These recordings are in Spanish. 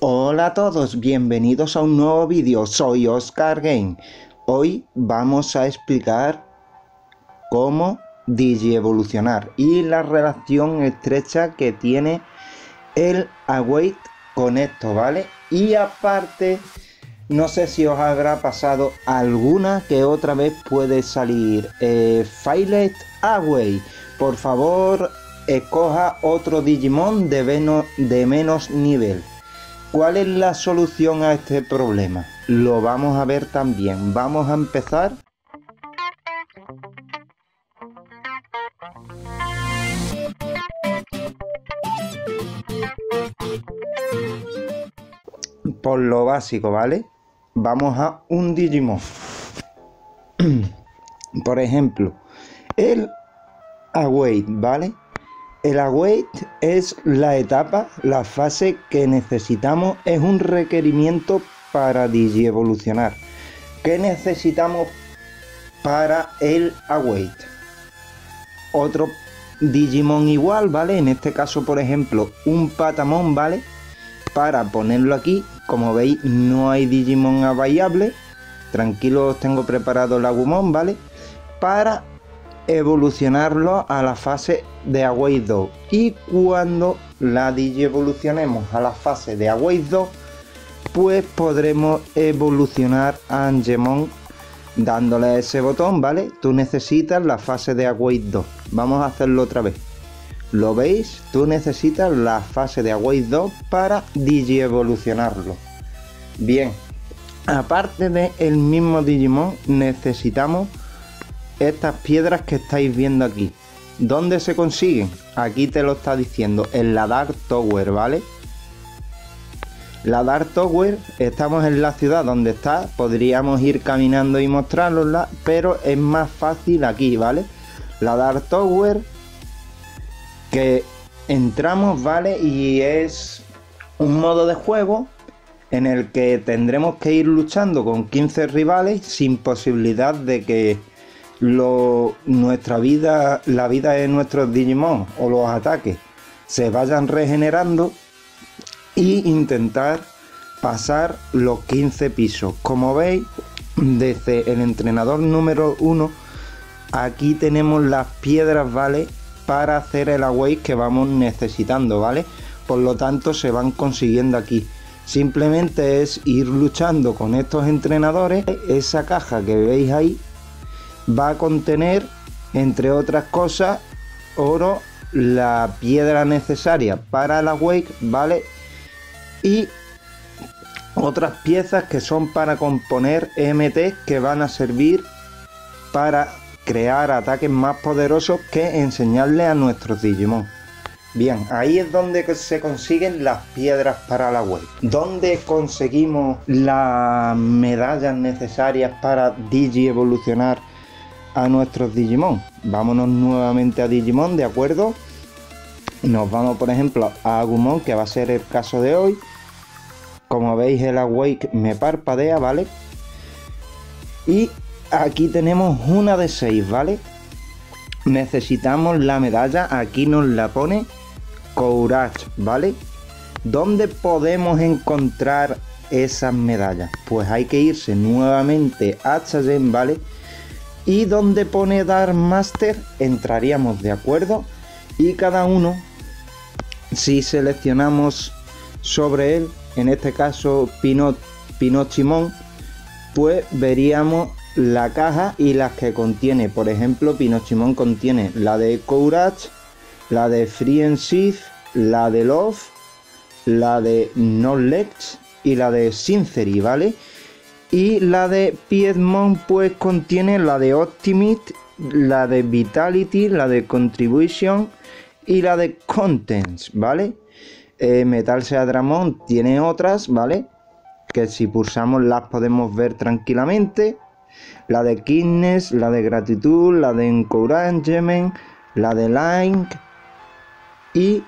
Hola a todos, bienvenidos a un nuevo vídeo, soy Oscar Game. Hoy vamos a explicar cómo digievolucionar y la relación estrecha que tiene el Await con esto, ¿vale? Y aparte, no sé si os habrá pasado alguna que otra vez puede salir Failed Away. Por favor, escoja otro Digimon de menos nivel. ¿Cuál es la solución a este problema? Lo vamos a ver también. Vamos a empezar. Por lo básico, ¿vale? Vamos a un Digimon. Por ejemplo, el Await, ¿vale? El Await es la etapa, la fase que necesitamos, es un requerimiento para digievolucionar. ¿Qué necesitamos para el Await? Otro Digimon igual, ¿vale? En este caso, por ejemplo, un Patamon, ¿vale? Para ponerlo aquí, como veis, no hay Digimon available. Tranquilos, tengo preparado el Agumon, ¿vale? Para evolucionarlo a la fase de Await 2, y cuando la digievolucionemos a la fase de Await 2, pues podremos evolucionar a Angemon dándole ese botón, ¿vale? Tú necesitas la fase de Await 2. Vamos a hacerlo otra vez. ¿Lo veis? Tú necesitas la fase de Await 2 para digievolucionarlo. Bien, aparte del mismo Digimon, necesitamos estas piedras que estáis viendo aquí. ¿Dónde se consiguen? Aquí te lo está diciendo, en la Dark Tower, ¿vale? La Dark Tower, estamos en la ciudad donde está, podríamos ir caminando y mostrarosla, pero es más fácil aquí, ¿vale? La Dark Tower, que entramos, ¿vale? Y es un modo de juego en el que tendremos que ir luchando con 15 rivales sin posibilidad de que nuestra vida, la vida de nuestros Digimon o los ataques se vayan regenerando, y intentar pasar los 15 pisos. Como veis, desde el entrenador número 1, aquí tenemos las piedras, ¿vale? Para hacer el Await que vamos necesitando, ¿vale? Por lo tanto, se van consiguiendo aquí. Simplemente es ir luchando con estos entrenadores. Esa caja que veis ahí va a contener, entre otras cosas, oro, la piedra necesaria para el Await, ¿vale? Y otras piezas que son para componer EMT, que van a servir para crear ataques más poderosos que enseñarle a nuestros Digimon. Bien, ahí es donde se consiguen las piedras para la Await. ¿Dónde conseguimos las medallas necesarias para digievolucionar a nuestros Digimon? Vámonos nuevamente a Digimon, ¿de acuerdo? Nos vamos, por ejemplo, a Agumon, que va a ser el caso de hoy. Como veis, el Await me parpadea, ¿vale? Y aquí tenemos una de 6, ¿vale? Necesitamos la medalla, aquí nos la pone Courage, ¿vale? ¿Dónde podemos encontrar esas medallas? Pues hay que irse nuevamente a Chagen, ¿vale? Y donde pone Dark Master entraríamos, ¿de acuerdo? Y cada uno, si seleccionamos sobre él, en este caso Pinochimon, pues veríamos la caja y las que contiene. Por ejemplo, Pinochimon contiene la de Courage, la de Free and Safe, la de Love, la de Knowledge y la de Sincerity, ¿vale? Y la de Piedmon pues contiene la de Optimist, la de Vitality, la de Contribution y la de Contents, ¿vale? Metal Seadramon tiene otras, ¿vale? Que si pulsamos las podemos ver tranquilamente. La de Kindness, la de Gratitud, la de Encouragement, la de Line y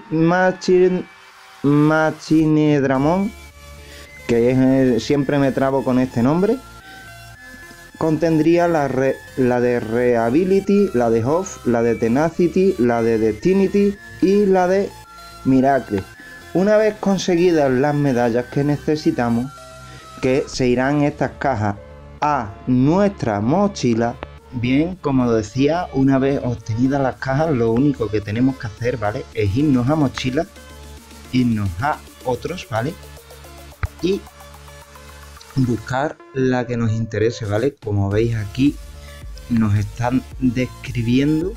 Machinedramon, que es, siempre me trabo con este nombre. Contendría la de Reliability, la de Hope, la de Tenacity, la de Destinity y la de Miracle. Una vez conseguidas las medallas que necesitamos, que se irán estas cajas a nuestra mochila. Bien, como decía, una vez obtenidas las cajas, lo único que tenemos que hacer, ¿vale? Es irnos a mochila, irnos a otros, ¿vale? Y buscar la que nos interese, ¿vale? Como veis aquí, nos están describiendo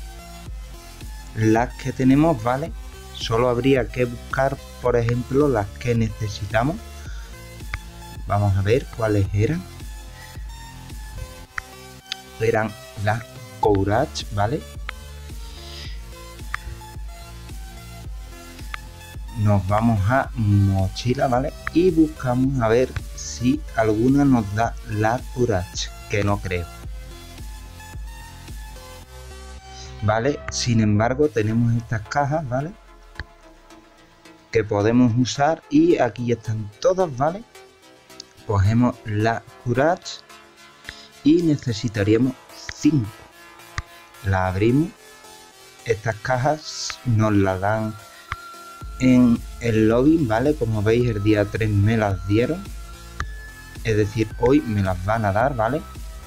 las que tenemos, ¿vale? Solo habría que buscar, por ejemplo, las que necesitamos. Vamos a ver cuáles eran. Eran las Courage, ¿vale? Nos vamos a mochila, ¿vale? Y buscamos a ver si alguna nos da la Courage, que no creo. ¿Vale? Sin embargo, tenemos estas cajas, ¿vale? Que podemos usar y aquí están todas, ¿vale? Cogemos la Courage y necesitaríamos 5. La abrimos. Estas cajas nos las dan en el login, ¿vale? Como veis, el día 3 me las dieron. Es decir, hoy me las van a dar, ¿vale?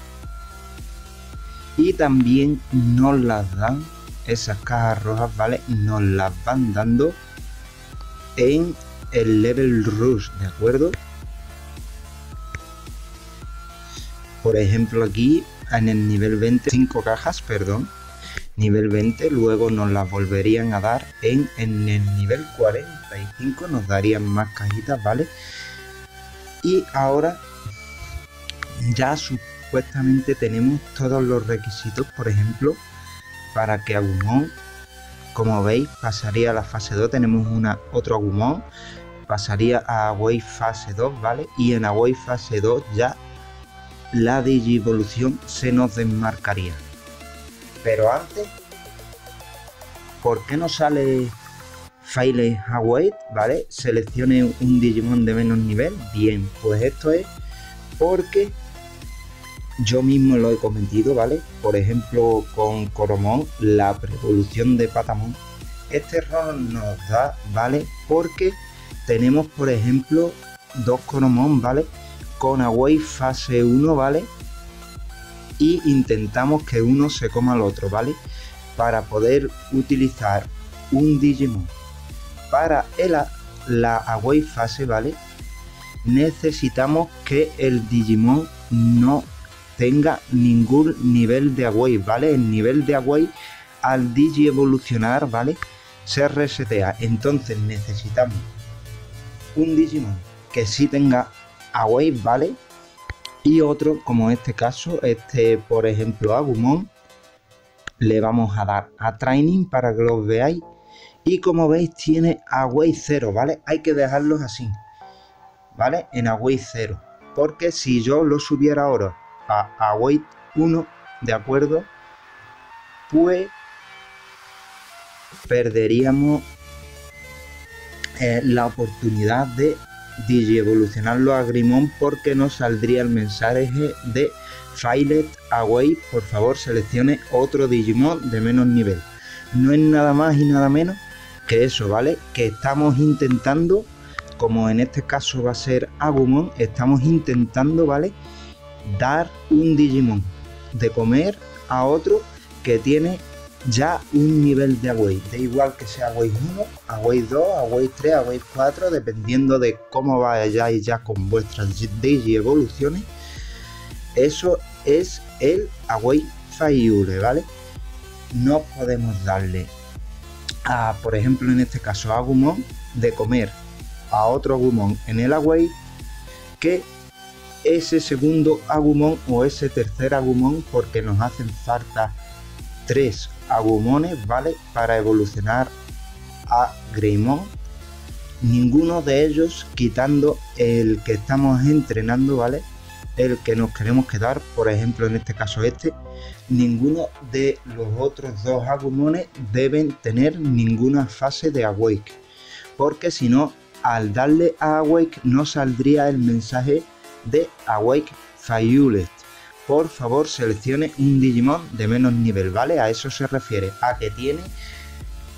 Y también nos las dan, esas cajas rojas, ¿vale? Nos las van dando en el level rush, ¿de acuerdo? Por ejemplo, aquí en el nivel 20, 5 cajas, perdón, nivel 20, luego nos las volverían a dar en el nivel 45, nos darían más cajitas, ¿vale? Y ahora ya supuestamente tenemos todos los requisitos, por ejemplo, para que Agumon, como veis, pasaría a la fase 2, tenemos otro Agumon, pasaría a Away fase 2, ¿vale? Y en Away fase 2 ya la Digievolución se nos desmarcaría. Pero antes, ¿por qué no sale Faile Await? ¿Vale? Seleccione un Digimon de menos nivel. Bien, pues esto es porque yo mismo lo he cometido, ¿vale? Por ejemplo, con Coromon, la preevolución de Patamon. Este error nos da, ¿vale? Porque tenemos, por ejemplo, 2 Coromon, ¿vale? Con Away fase 1, ¿vale? Y intentamos que uno se coma al otro, ¿vale? Para poder utilizar un Digimon para la Away fase, ¿vale? Necesitamos que el Digimon no tenga ningún nivel de Away, ¿vale? El nivel de Away al Digi evolucionar, ¿vale? Se resetea. Entonces necesitamos un Digimon que sí tenga Away, ¿vale? Y otro, como en este caso, por ejemplo, Agumon, le vamos a dar a Training para que los veáis. Y como veis, tiene Away 0, ¿vale? Hay que dejarlos así, ¿vale? En Away 0. Porque si yo lo subiera ahora a Away 1, ¿de acuerdo? Pues perderíamos la oportunidad de digievolucionarlo a Grimon, porque nos saldría el mensaje de Filet Away, por favor seleccione otro Digimon de menos nivel. No es nada más y nada menos que eso, ¿vale? Que estamos intentando, como en este caso va a ser Agumon, estamos intentando, ¿vale? Dar un Digimon de comer a otro que tiene ya un nivel de Away, da igual que sea Away 1, Away 2, Away 3, Away 4, dependiendo de cómo vayáis ya con vuestras Digi evoluciones. Eso es el Away Faiure, ¿vale? No podemos darle a, por ejemplo, en este caso a Agumon, de comer a otro Agumon en el Away, que ese segundo Agumon o ese tercer Agumon, porque nos hacen falta 3 Agumones, ¿vale? Para evolucionar a Greymon. Ninguno de ellos, quitando el que estamos entrenando, ¿vale? El que nos queremos quedar, por ejemplo, en este caso ninguno de los otros 2 Agumones deben tener ninguna fase de Awake, porque si no, al darle a Awake no saldría el mensaje de Awake Failed. Por favor seleccione un Digimon de menos nivel, ¿vale? A eso se refiere, a que tiene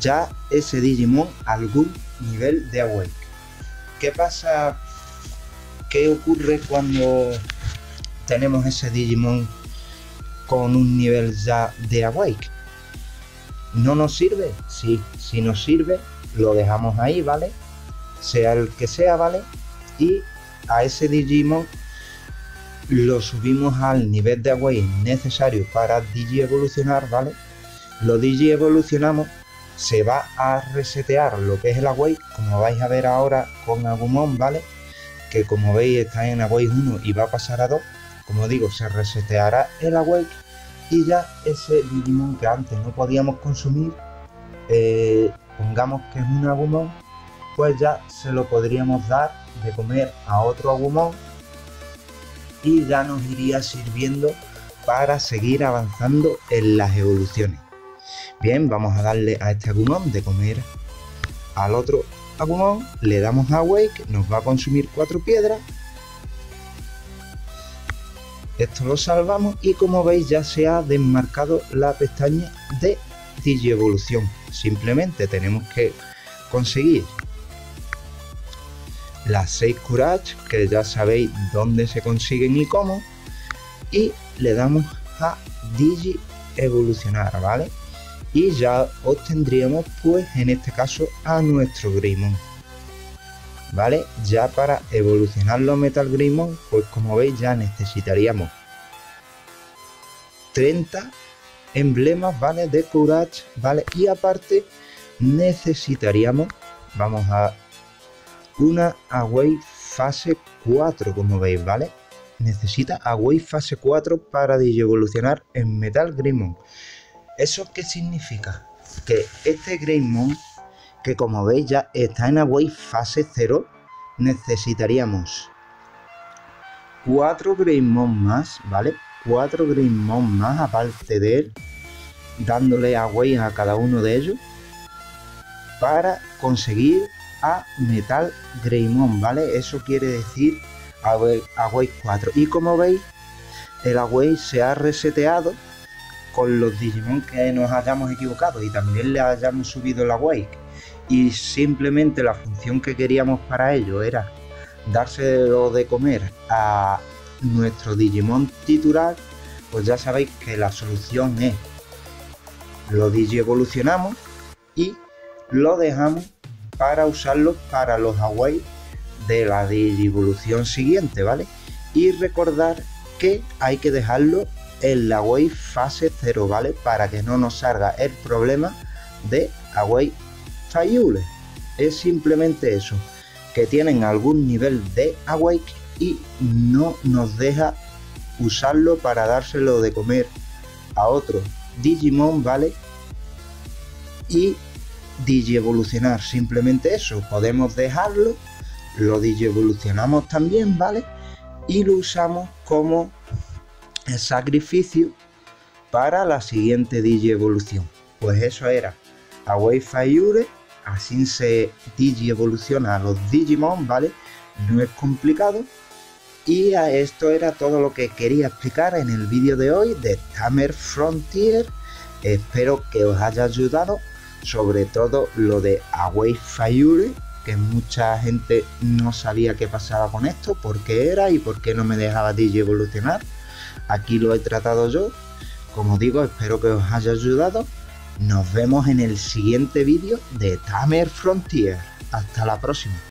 ya ese Digimon algún nivel de Awake. ¿Qué pasa? ¿Qué ocurre cuando tenemos ese Digimon con un nivel ya de Awake? ¿No nos sirve? Sí, si nos sirve, lo dejamos ahí, ¿vale? Sea el que sea, ¿vale? Y a ese Digimon lo subimos al nivel de Awake necesario para Digi evolucionar, ¿vale? Lo Digi evolucionamos, se va a resetear lo que es el Awake, como vais a ver ahora con Agumon, ¿vale? Que como veis está en Awake 1 y va a pasar a 2. Como digo, se reseteará el Awake y ya ese Digimon que antes no podíamos consumir, pongamos que es un Agumon, pues ya se lo podríamos dar de comer a otro Agumon y ya nos iría sirviendo para seguir avanzando en las evoluciones. Bien, vamos a darle a este Agumon de comer al otro Agumon, le damos a Awake, nos va a consumir 4 piedras. Esto lo salvamos y como veis ya se ha desmarcado la pestaña de Digievolución. Simplemente tenemos que conseguir las 6 Courage, que ya sabéis dónde se consiguen y cómo, y le damos a Digi evolucionar, ¿vale? Y ya obtendríamos, pues en este caso, a nuestro Greymon, ¿vale? Ya para evolucionarlo a Metal Greymon, pues como veis ya necesitaríamos 30 emblemas, ¿vale? De Courage, ¿vale? Y aparte necesitaríamos, vamos a una Awake fase 4, como veis, ¿vale? Necesita Awake fase 4 para digievolucionar en Metal Greymon. ¿Eso qué significa? Que este Greymon, que como veis ya está en Awake fase 0, necesitaríamos 4 Greymon más, ¿vale? 4 Greymon más aparte de él, dándole Awake a cada uno de ellos para conseguir a Metal Greymon, ¿vale? Eso quiere decir Awake 4. Y como veis, el Awake se ha reseteado con los Digimon que nos hayamos equivocado y también le hayamos subido el Awake. Y simplemente la función que queríamos para ello era dárselo de comer a nuestro Digimon titular, pues ya sabéis que la solución es lo digievolucionamos y lo dejamos para usarlo para los Awake de la digievolución siguiente, ¿vale? Y recordar que hay que dejarlo en la Awake fase 0, ¿vale? Para que no nos salga el problema de Awake Failure. Es simplemente eso, que tienen algún nivel de Awake y no nos deja usarlo para dárselo de comer a otro Digimon, ¿vale? Y digievolucionar, simplemente eso, podemos dejarlo, lo digievolucionamos también, ¿vale? Y lo usamos como sacrificio para la siguiente digievolución. Pues eso era Awake Failure, así se digievoluciona a los Digimon, ¿vale? No es complicado. Y a esto era todo lo que quería explicar en el vídeo de hoy de Tamer Frontier. Espero que os haya ayudado, sobre todo lo de Awake Failure, que mucha gente no sabía qué pasaba con esto, por qué era y por qué no me dejaba digievolucionar. Aquí lo he tratado yo. Como digo, espero que os haya ayudado. Nos vemos en el siguiente vídeo de Tamer Frontier. Hasta la próxima.